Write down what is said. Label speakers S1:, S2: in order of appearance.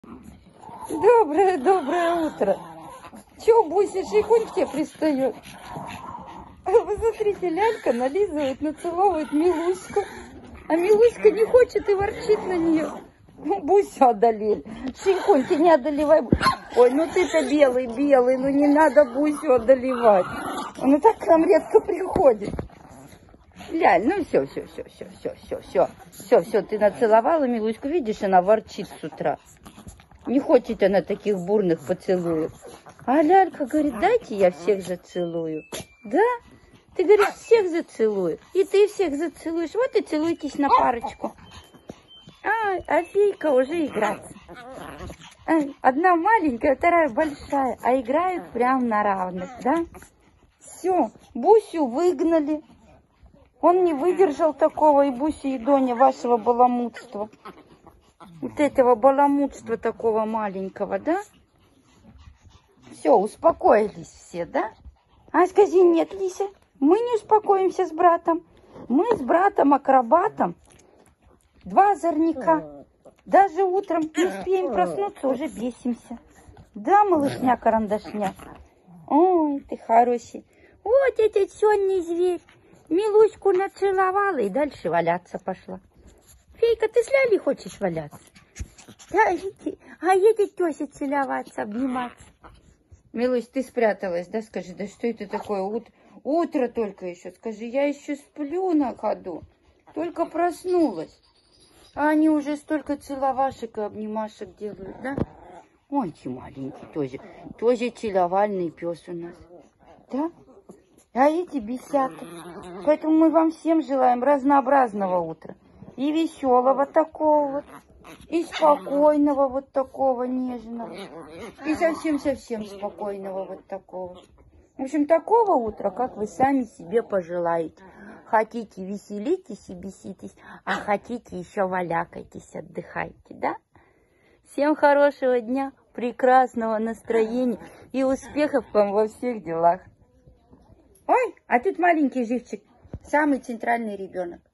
S1: Доброе утро. Чё, Буся, Шейхунь к тебе пристает? Вы смотрите, лялька нализывает, нацеловывает Милуську. А Милуська не хочет и ворчит на нее. Ну, Бусю одолели. Шейхунь, ты не одолевай. Ой, ну ты-то белый, ну не надо Бусю одолевать. Он и так к нам редко приходит. Ляль, ну все, ты нацеловала Милуську. Видишь, она ворчит с утра. Не хочет она таких бурных поцелуев. А Лялька говорит, дайте я всех зацелую. Да? Ты, говоришь, всех зацелую. И ты всех зацелуешь. Вот и целуйтесь на парочку. А Фейка уже играется. Одна маленькая, вторая большая. А играют прям на равных, да? Все, Бусю выгнали. Он не выдержал такого, и Буся, и Доня, вашего баламутства. Вот этого баламутства такого маленького, да? Все, успокоились все, да? А скажи, нет, Лися, мы не успокоимся с братом. Мы с братом-акробатом два озорника. Даже утром не успеем проснуться, уже бесимся. Да, малышня-карандашня? Ой, ты хороший. Вот этот сонный зверь. Милуську нацеловала и дальше валяться пошла. Фейка, ты с Лялей хочешь валяться? А едет Тося целоваться, обниматься. Милусь, ты спряталась, да? Скажи, да что это такое? Утро только еще. Скажи, я еще сплю на ходу. Только проснулась. А они уже столько целовашек и обнимашек делают, да? Ой, ты маленький тоже. Тоже целовальный пес у нас. Да? А эти бесят. Поэтому мы вам всем желаем разнообразного утра. И веселого такого вот. И спокойного вот такого нежного. И совсем-совсем спокойного вот такого. В общем, такого утра, как вы сами себе пожелаете. Хотите, веселитесь и беситесь, а хотите, еще валякайтесь, отдыхайте, да? Всем хорошего дня, прекрасного настроения и успехов вам во всех делах. Ой, а тут маленький живчик, самый центральный ребенок.